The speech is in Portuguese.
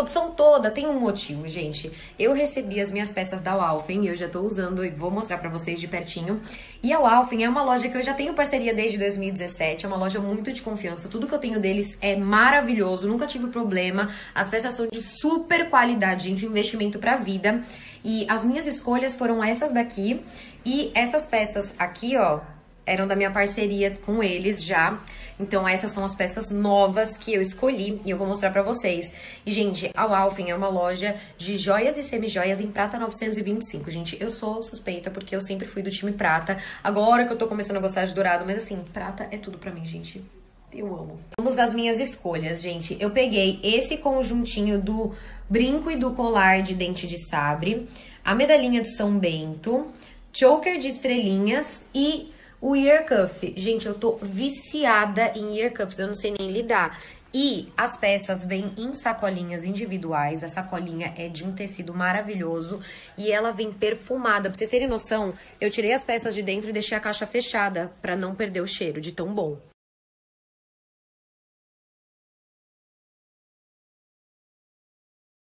produção toda tem um motivo, gente. Eu recebi as minhas peças da Walfen e eu já tô usando e vou mostrar pra vocês de pertinho. E a Walfen é uma loja que eu já tenho parceria desde 2017, é uma loja muito de confiança. Tudo que eu tenho deles é maravilhoso, nunca tive problema. As peças são de super qualidade, gente, um investimento pra vida. E as minhas escolhas foram essas daqui e essas peças aqui, ó, eram da minha parceria com eles já. Então essas são as peças novas que eu escolhi e eu vou mostrar pra vocês. E, gente, a Walfen é uma loja de joias e semi-joias em prata 925. Gente, eu sou suspeita porque eu sempre fui do time prata. Agora que eu tô começando a gostar de dourado, mas assim, prata é tudo pra mim, gente. Eu amo. Vamos às minhas escolhas, gente. Eu peguei esse conjuntinho do brinco e do colar de dente de sabre, a medalhinha de São Bento, choker de estrelinhas e o ear cuff. Gente, eu tô viciada em ear cuffs, eu não sei nem lidar. E as peças vêm em sacolinhas individuais. A sacolinha é de um tecido maravilhoso e ela vem perfumada. Pra vocês terem noção, eu tirei as peças de dentro e deixei a caixa fechada pra não perder o cheiro de tão bom.